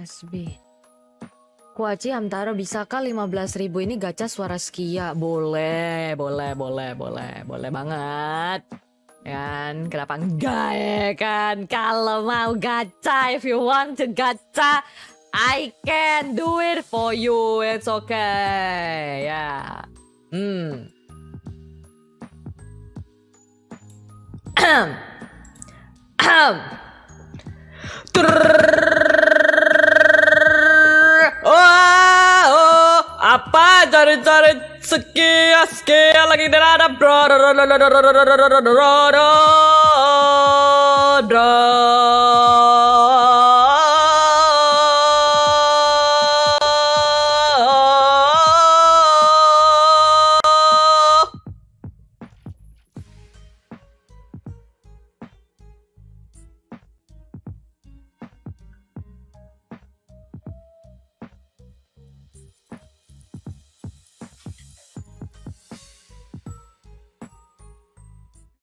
SB. Kuaci Hamtaro, bisakah 15.000 ini gacha suara Skia? Boleh banget. Kan, kenapa enggak ya kan? Kalau mau gacha, if you want to gacha, I can do it for you. It's okay. Ya. Apa cari-cari Skia lagi dan ada bro.